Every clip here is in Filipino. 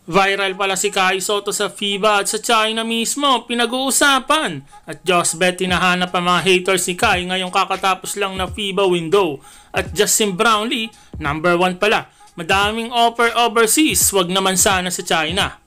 Viral pala si Kai Sotto sa FIBA at sa China mismo, pinag-uusapan. At Josbet tinahanap ang mga haters ni Kai ngayong kakatapos lang na FIBA window. At Justin Brownlee, number 1 pala. Madaming offer overseas, wag naman sana sa China.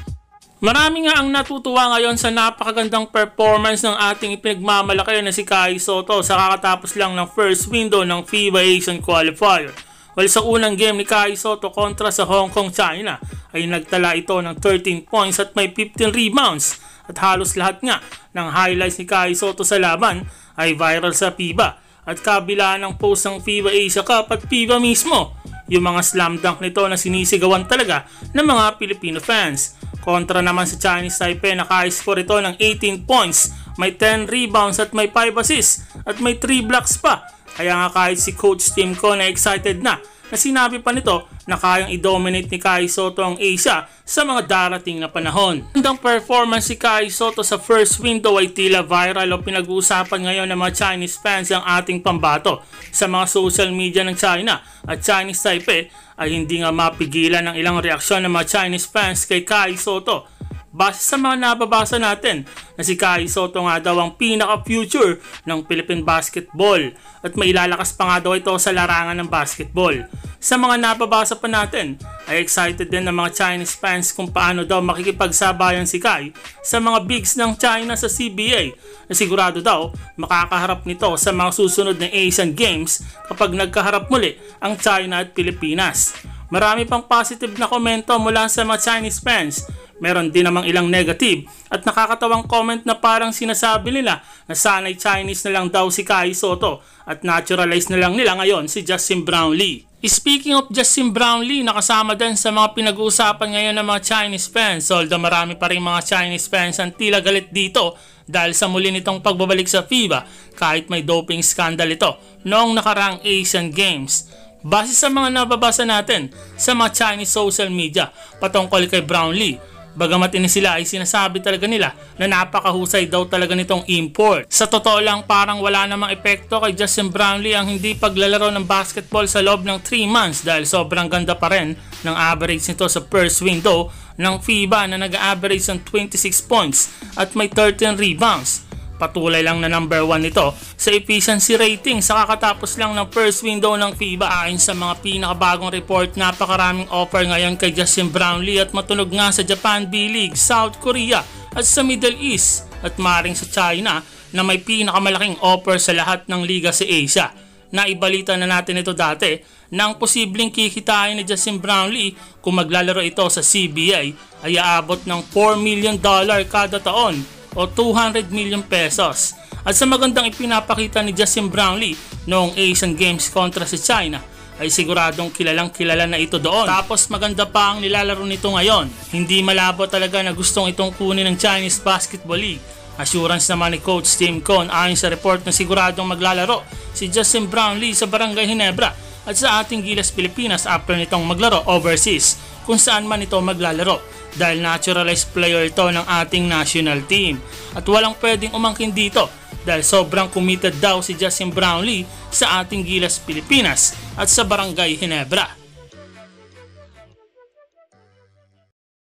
Marami nga ang natutuwa ngayon sa napakagandang performance ng ating ipinagmamalaki na si Kai Sotto sa kakatapos lang ng first window ng FIBA Asian Qualifier. Well, sa unang game ni Kai Sotto kontra sa Hong Kong, China ay nagtala ito ng 13 points at may 15 rebounds. At halos lahat nga ng highlights ni Kai Sotto sa laban ay viral sa FIBA. At kabila ng post ng FIBA Asia Cup at FIBA mismo, yung mga slam dunk nito na sinisigawan talaga ng mga Filipino fans. Kontra naman sa Chinese Taipei, naka-score ito ng 18 points, may 10 rebounds at may 5 assists at may 3 blocks pa. Kaya nga kahit si Coach Tim Ko na excited na sinabi pa nito na kayang i-dominate ni Kai Sotto ang Asia sa mga darating na panahon. Ang performance si Kai Sotto sa first window ay tila viral o pinag-uusapan ngayon ng mga Chinese fans ang ating pambato. Sa mga social media ng China at Chinese Taipei ay hindi nga mapigilan ang ilang reaksyon ng mga Chinese fans kay Kai Sotto. Base sa mga nababasa natin na si Kai Sotto nga daw ang pinaka-future ng Philippine basketball at may ilalakas pa nga daw ito sa larangan ng basketball. Sa mga nababasa pa natin ay excited din ng mga Chinese fans kung paano daw makikipagsabayan si Kai sa mga bigs ng China sa CBA na sigurado daw makakaharap nito sa mga susunod na Asian Games kapag nagkaharap muli ang China at Pilipinas. Marami pang positive na komento mula sa mga Chinese fans. Meron din namang ilang negative at nakakatawang comment na parang sinasabi nila na sana'y Chinese na lang daw si Kai Sotto at naturalize na lang nila ngayon si Justin Brownlee. Speaking of Justin Brownlee, nakasama din sa mga pinag-uusapan ngayon ng mga Chinese fans. Although marami pa rin mga Chinese fans ang tila galit dito dahil sa muli nitong pagbabalik sa FIBA kahit may doping scandal ito noong nakaraang Asian Games. Base sa mga nababasa natin sa mga Chinese social media patungkol kay Brownlee, bagamat sila ay sinasabi talaga nila na napakahusay daw talaga nitong import. Sa totoo lang parang wala namang epekto kay Justin Brownlee ang hindi paglalaro ng basketball sa loob ng 3 months dahil sobrang ganda pa rin ng average nito sa first window ng FIBA na nag-average ng 26 points at may 13 rebounds. Patuloy lang na number 1 nito sa efficiency rating sa kakatapos lang ng first window ng FIBA. Ayon sa mga pinakabagong report, napakaraming offer ngayon kay Justin Brownlee at matunog nga sa Japan B-League, South Korea at sa Middle East at maring sa China na may pinakamalaking offer sa lahat ng liga sa Asia. Naibalita na natin ito dati na ang posibleng kikitain ni Justin Brownlee kung maglalaro ito sa CBA ay aabot ng $4 million kada taon o 200 million pesos. At sa magandang ipinapakita ni Justin Brownlee noong Asian Games kontra sa China ay siguradong kilalang kilala na ito doon. Tapos maganda pa ang nilalaro nito ngayon. Hindi malabo talaga na gustong itong kunin ng Chinese Basketball League. Assurance naman ni Coach Tim Ko ayon sa report na siguradong maglalaro si Justin Brownlee sa Barangay Ginebra at sa ating Gilas Pilipinas after nitong maglaro overseas kung saan man ito maglalaro dahil naturalized player ito ng ating national team. At walang pwedeng umangkin dito dahil sobrang committed daw si Justin Brownlee sa ating Gilas Pilipinas at sa Barangay Ginebra.